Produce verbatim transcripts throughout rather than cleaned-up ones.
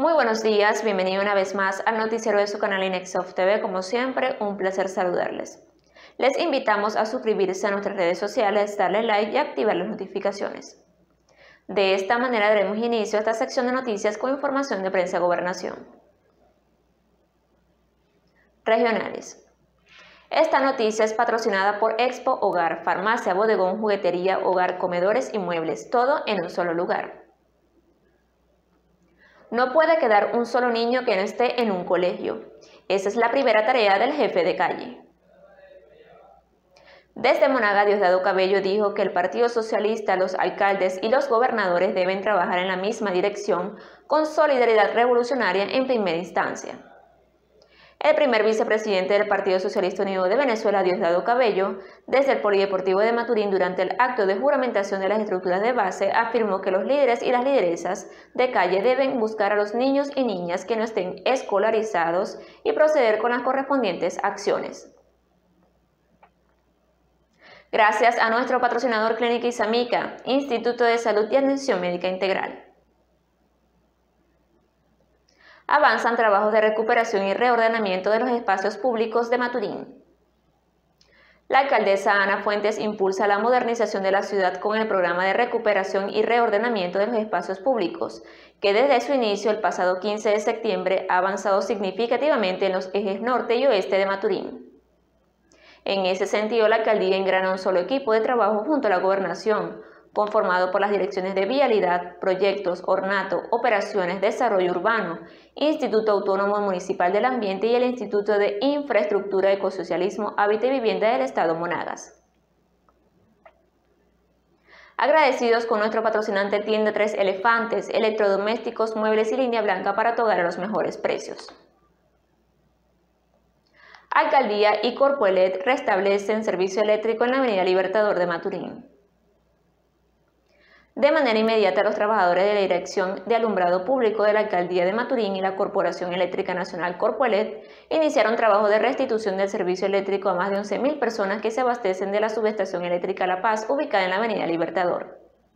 Muy buenos días, bienvenido una vez más al noticiero de su canal Inexof T V. Como siempre, un placer saludarles. Les invitamos a suscribirse a nuestras redes sociales, darle like y activar las notificaciones. De esta manera daremos inicio a esta sección de noticias con información de prensa gobernación. Regionales. Esta noticia es patrocinada por Expo Hogar, farmacia, bodegón, juguetería, hogar, comedores y muebles, todo en un solo lugar. No puede quedar un solo niño que no esté en un colegio. Esa es la primera tarea del jefe de calle. Desde Monaga, Diosdado Cabello dijo que el Partido Socialista, los alcaldes y los gobernadores deben trabajar en la misma dirección con solidaridad revolucionaria en primera instancia. El primer vicepresidente del Partido Socialista Unido de Venezuela, Diosdado Cabello, desde el Polideportivo de Maturín durante el acto de juramentación de las estructuras de base, afirmó que los líderes y las lideresas de calle deben buscar a los niños y niñas que no estén escolarizados y proceder con las correspondientes acciones. Gracias a nuestro patrocinador Clínica Isamica, Instituto de Salud y Atención Médica Integral. Avanzan trabajos de recuperación y reordenamiento de los espacios públicos de Maturín. La alcaldesa Ana Fuentes impulsa la modernización de la ciudad con el programa de recuperación y reordenamiento de los espacios públicos, que desde su inicio el pasado quince de septiembre ha avanzado significativamente en los ejes norte y oeste de Maturín. En ese sentido, la alcaldía engrana un solo equipo de trabajo junto a la gobernación, conformado por las direcciones de Vialidad, Proyectos, Ornato, Operaciones, Desarrollo Urbano, Instituto Autónomo Municipal del Ambiente y el Instituto de Infraestructura, Ecosocialismo, Hábitat y Vivienda del Estado Monagas. Agradecidos con nuestro patrocinante Tienda Tres Elefantes, electrodomésticos, muebles y línea blanca para tu hogar a los mejores precios. Alcaldía y Corpoelec restablecen servicio eléctrico en la Avenida Libertador de Maturín. De manera inmediata, los trabajadores de la Dirección de Alumbrado Público de la Alcaldía de Maturín y la Corporación Eléctrica Nacional Corpoelec iniciaron trabajo de restitución del servicio eléctrico a más de once mil personas que se abastecen de la subestación eléctrica La Paz, ubicada en la Avenida Libertador.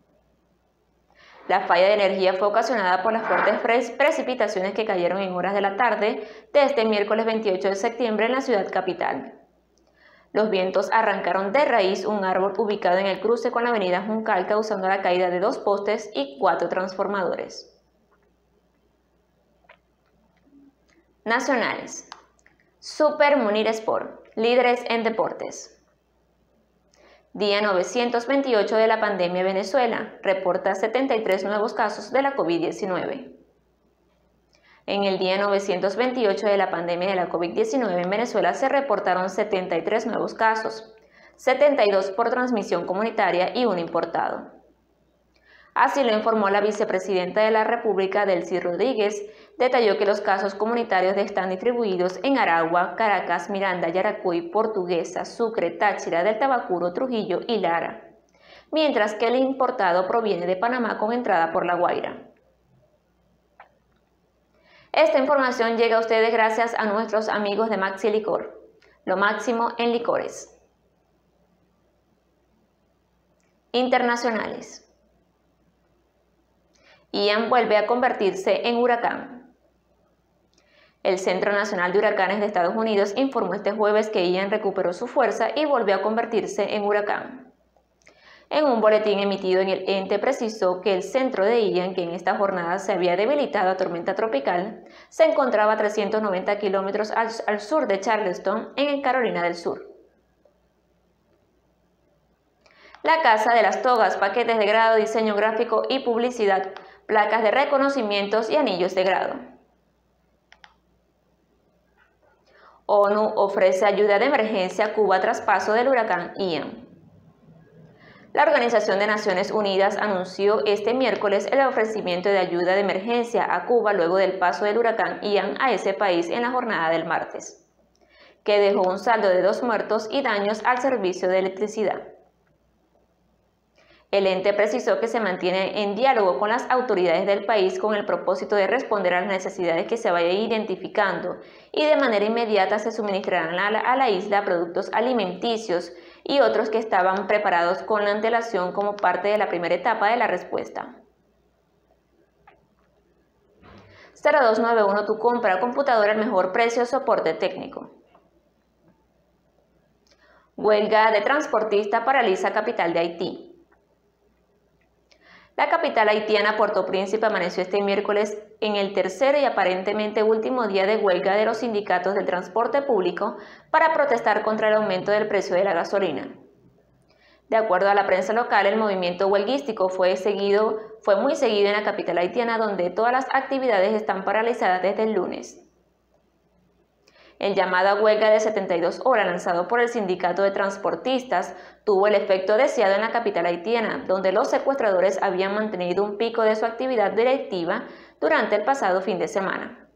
La falla de energía fue ocasionada por las fuertes precipitaciones que cayeron en horas de la tarde de este miércoles veintiocho de septiembre en la ciudad capital. Los vientos arrancaron de raíz un árbol ubicado en el cruce con la avenida Juncal, causando la caída de dos postes y cuatro transformadores. Nacionales. Super Munir Sport, líderes en deportes. Día novecientos veintiocho de la pandemia en Venezuela, reporta setenta y tres nuevos casos de la COVID diecinueve. En el día novecientos veintiocho de la pandemia de la COVID diecinueve en Venezuela se reportaron setenta y tres nuevos casos, setenta y dos por transmisión comunitaria y uno importado. Así lo informó la vicepresidenta de la República, Delcy Rodríguez. Detalló que los casos comunitarios están distribuidos en Aragua, Caracas, Miranda, Yaracuy, Portuguesa, Sucre, Táchira, del Tabacuro, Trujillo y Lara, mientras que el importado proviene de Panamá con entrada por La Guaira. Esta información llega a ustedes gracias a nuestros amigos de Maxi Licor, lo máximo en licores. Internacionales. Ian vuelve a convertirse en huracán. El Centro Nacional de Huracanes de Estados Unidos informó este jueves que Ian recuperó su fuerza y volvió a convertirse en huracán. En un boletín emitido en el ente precisó que el centro de Ian, que en esta jornada se había debilitado a tormenta tropical, se encontraba a trescientos noventa kilómetros al, al sur de Charleston, en Carolina del Sur. La Casa de las Togas, paquetes de grado, diseño gráfico y publicidad, placas de reconocimientos y anillos de grado. ONU ofrece ayuda de emergencia a Cuba tras paso del huracán Ian. La Organización de Naciones Unidas anunció este miércoles el ofrecimiento de ayuda de emergencia a Cuba luego del paso del huracán Ian a ese país en la jornada del martes, que dejó un saldo de dos muertos y daños al servicio de electricidad. El ente precisó que se mantiene en diálogo con las autoridades del país con el propósito de responder a las necesidades que se vayan identificando y de manera inmediata se suministrarán a la, a la isla productos alimenticios y otros que estaban preparados con la antelación como parte de la primera etapa de la respuesta. cero dos nueve uno Tu compra, computadora al mejor precio, soporte técnico. Huelga de transportista paraliza capital de Haití. La capital haitiana, Puerto Príncipe, amaneció este miércoles en el tercer y aparentemente último día de huelga de los sindicatos del transporte público para protestar contra el aumento del precio de la gasolina. De acuerdo a la prensa local, el movimiento huelguístico fue, seguido, fue muy seguido en la capital haitiana, donde todas las actividades están paralizadas desde el lunes. El llamada huelga de setenta y dos horas lanzado por el sindicato de transportistas tuvo el efecto deseado en la capital haitiana, donde los secuestradores habían mantenido un pico de su actividad delictiva durante el pasado fin de semana.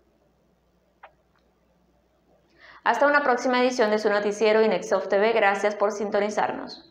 Hasta una próxima edición de su noticiero INEXOF T V. Gracias por sintonizarnos.